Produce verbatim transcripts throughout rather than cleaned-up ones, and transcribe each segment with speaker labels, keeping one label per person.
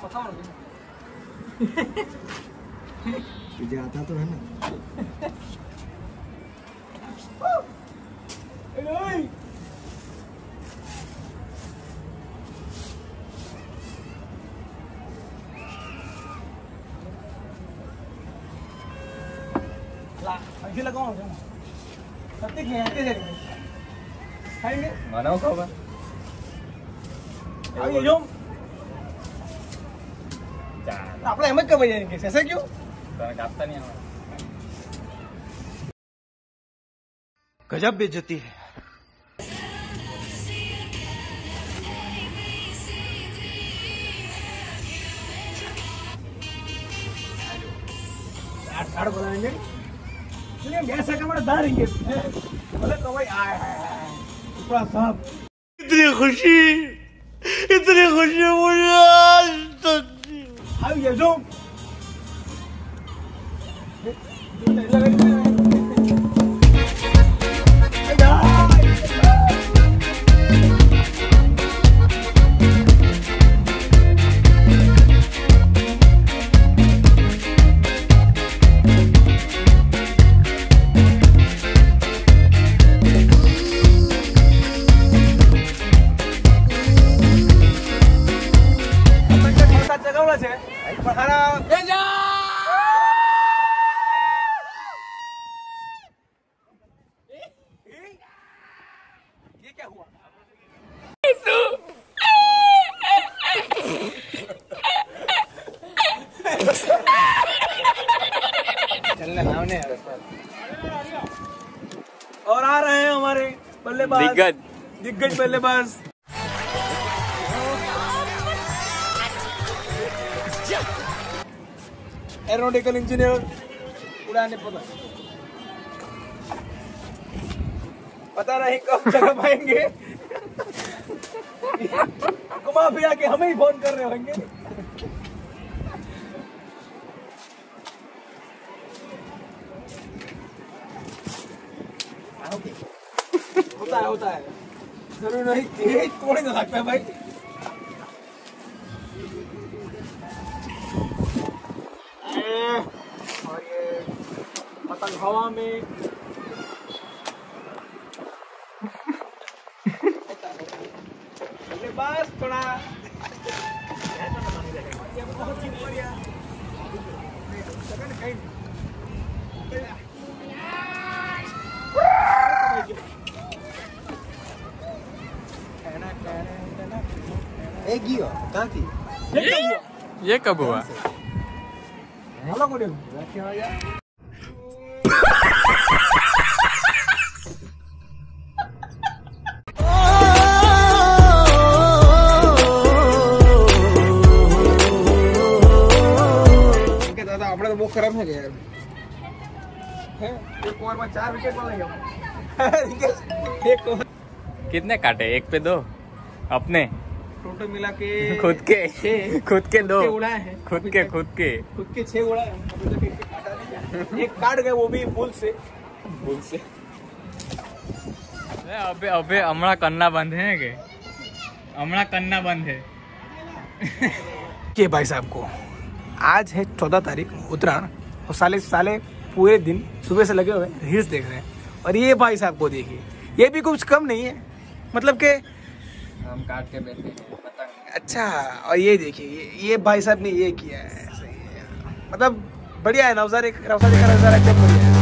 Speaker 1: तुझे आता तो है ना।
Speaker 2: लगाओ सत्य खेलते जाएंगे खाएंगे
Speaker 3: मानव खाओगा
Speaker 2: अब ये जो आपला हिम्मत कब जाएंगे ऐसा क्यों
Speaker 3: काटता नहीं हमारा
Speaker 1: गजब बेइज्जती है।
Speaker 2: साड़ बोलाएंगे सुनिए ऐसा कमरा दारेंगे बोले तो भाई आए हाय टुकड़ा साहब
Speaker 1: इतनी खुशी इतनी खुशी मुझे आज तक
Speaker 2: अब ये जो ये क्या हुआ
Speaker 3: चलने नावने
Speaker 2: और आ रहे हैं हमारे बल्लेबाज
Speaker 3: दिग्गज
Speaker 2: दिग्गज बल्लेबाज एरोनॉटिकल इंजीनियर उड़ाने पता पता नहीं कब जगह पाएंगे घुमा फिरा के हमें ही फोन कर रहे होंगे होता है होता है जरूर नहीं ये तोड़ नहीं सकता भाई और ये पतंग हवा में बस थोड़ा
Speaker 1: एक ही हो कहाँ थी
Speaker 3: ये कब हुआ
Speaker 2: हेलो गुड दादा अपना तो बहुत खराब है यार है एक ओवर में चार विकेट मार गया एक ओवर
Speaker 3: कितने काटे एक पे दो अपने
Speaker 2: टोटल मिला के
Speaker 3: खुद के खुद के दो
Speaker 2: उड़ाए हैं
Speaker 3: खुद के खुद के
Speaker 2: खुद के छह उड़ाए हैं अभी तक एक काटा नहीं एक काट गए वो भी भूल से भूल से
Speaker 3: अबे अबे हमारा करना बंद है के हमारा करना बंद है
Speaker 2: के भाई साहब को आज है चौदह तारीख उत्तरायण और साले साले पूरे दिन सुबह से लगे हुए रील्स देख रहे हैं और ये भाई साहब को देखिए ये भी कुछ कम नहीं है मतलब के
Speaker 3: हम काट के बैठे हैं पतंग
Speaker 2: अच्छा और ये देखिए ये, ये भाई साहब ने ये किया है सही है मतलब बढ़िया है नवसार एक नवसार का नजारा एकदम बढ़िया है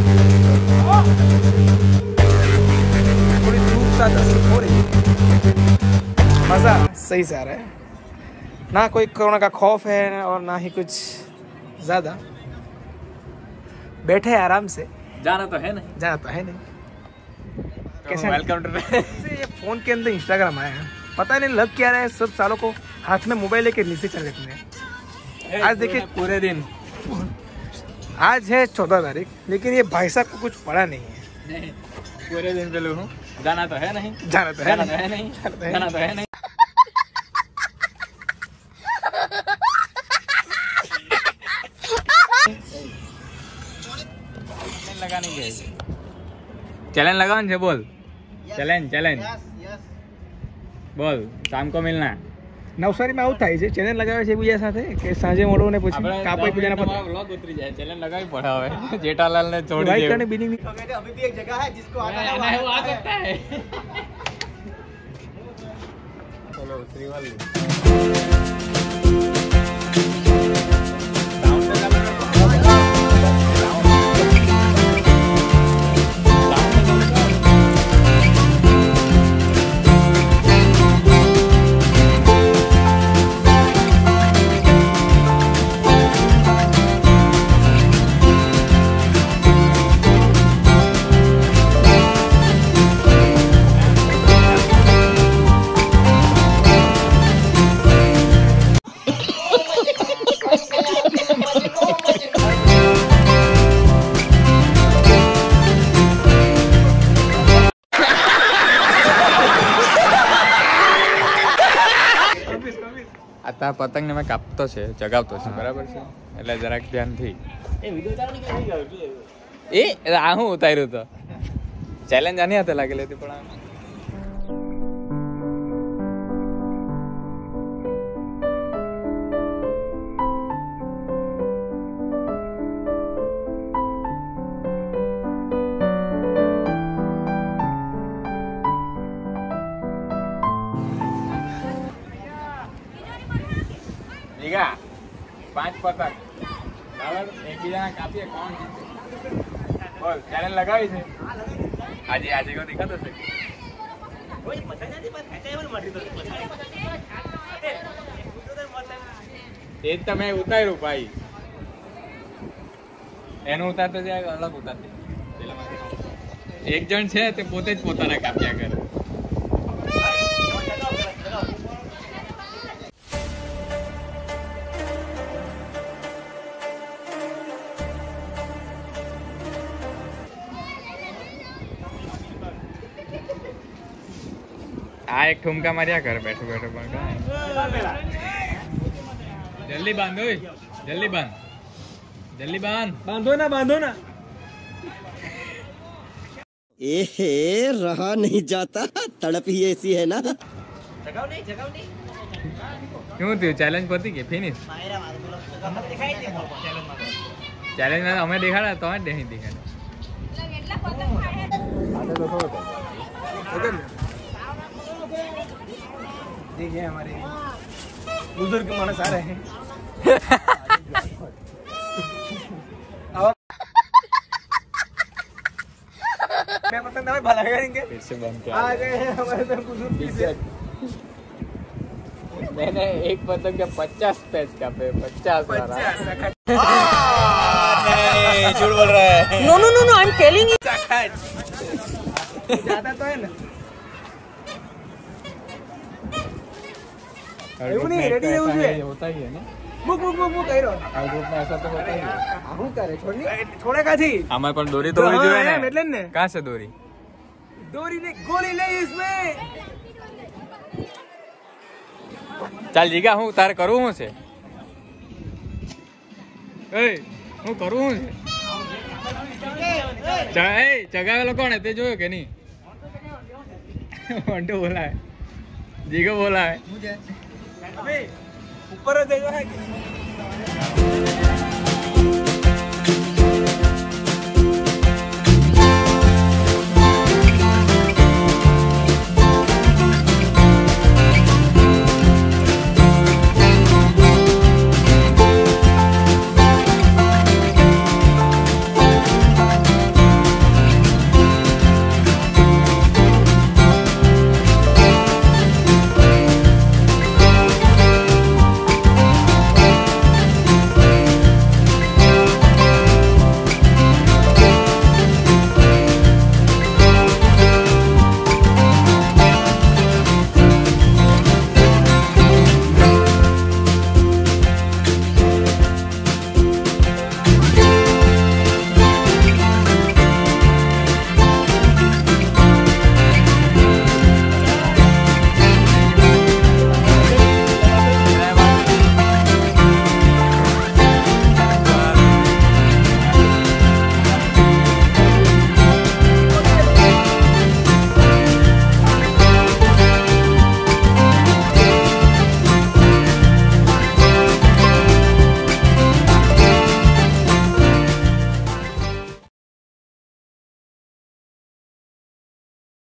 Speaker 2: थोड़ी धूप सा हो रही है मजा सही से आ रहा है ना कोई कोरोना का खौफ है और ना ही कुछ ज्यादा बैठे आराम से
Speaker 3: जाना तो है नहीं
Speaker 2: जाना तो है नहीं
Speaker 3: कैसे वेलकम टू
Speaker 2: ये फोन के अंदर इंस्टाग्राम आया है पता नहीं लग क्या रहा है सब सालों को हाथ में मोबाइल लेके नीचे चल जाते हैं आज देखिए
Speaker 3: पूरे दिन
Speaker 2: आज है चौदह तारीख लेकिन ये भाई साहब को कुछ पड़ा नहीं है
Speaker 3: नहीं पूरे दिन पे हूँ जाना तो है नहीं
Speaker 2: जाना तो है
Speaker 3: जाना तो है नहीं जाना तो है नहीं लगाने के चैलेंज लगा बोल चैलेंज चैलेंज बोल शाम को मिलना
Speaker 2: નવસારીમાં આવું થાય છે, ચેનલ લગાવે છે બીજા સાથે કે સાંજે મોડો ને પછી કાપોઈ પૂજાના પતે
Speaker 3: વ્લોગ ઉતરી જાય, ચેલેન્જ લગાવી પડે હવે જેઠાલાલ ने छोड़
Speaker 2: वाइट
Speaker 3: दिया।
Speaker 2: करने बिनिंग
Speaker 1: अभी भी एक जगह है जिसको आना है
Speaker 3: आना है वो
Speaker 1: वो
Speaker 3: आ
Speaker 1: आ
Speaker 3: सकता है। चलो श्रीवल आता पतंग ने मैं कापतो छे, जगावतो छे, बराबर छे, એટલે જરાક ધ્યાનથી એ વિડિયો ચાલુ કરી ગયો એ આ હું ઉતાર્યો તો ચેલેન્જ આની હાથે લાગેલી હતી પણ જીગા પાંચ પતંગ બરાબર એકબીજાના કાપીએ કોણ જીતે બોલ ચેલેન્જ લગાવી છે આજે આજે કો દેખાતો છે કોઈ પતંગ નથી પણ ખેંચાઈ મારી તો એ જ તમે ઉતાર્યું ભાઈ એનું ઉતારતો છે અલગ ઉતારતી એક જણ છે તે પોતે જ પોતાના કાપ્યા કરે आ एक ठुमका मारिया कर बैठो बैठो पण जल्दी बांधो जल्दी बांध जल्दी बांध
Speaker 2: बांधो ना बांधो ना
Speaker 1: ए रहा नहीं जाता, तड़प ही ऐसी है ना।
Speaker 3: जगाओ नहीं जगाओ नहीं क्यों थी चैलेंज पती के फिनिश चैलेंज में हमें दिखाड़ा तो हमें नहीं दिखाड़ा
Speaker 2: देखिए हमारे बुजुर्ग मानस आ रहे हैं मैं पतंग ना भला करेंगे
Speaker 3: फिर से बंद
Speaker 2: आ गए हैं हमारे तो बुजुर्ग पीछे
Speaker 3: मैंने एक पतंग के पचास पैस का पे पचास
Speaker 1: झूठ बोल रहा है।
Speaker 4: No no no no I am telling you
Speaker 2: ज्यादा तो है ना એવું નહીં રેડી રહેવું જોઈએ
Speaker 3: होता ही है ना
Speaker 2: મુક મુક મુક મુક કર્યો
Speaker 3: हर ग्रुप में ऐसा तो होता ही है
Speaker 2: હું કરે છોડ છોડે કાથી
Speaker 3: हमारे पर डोरी तो होनी चाहिए
Speaker 2: એમ એટલે જ
Speaker 3: ना
Speaker 2: ને
Speaker 3: कहाँ से डोरी
Speaker 2: દોરી ને ગોળી લે इसमें
Speaker 3: ચાલ જીગા હું તારે કરવું હું છે એ હું કરવું હું છે એ ચગાવેલો કોણ હે તે જોયો કે નહીં વંટો બોલાવે જીગો બોલાવે
Speaker 2: અબે ઉપર જ જજો હે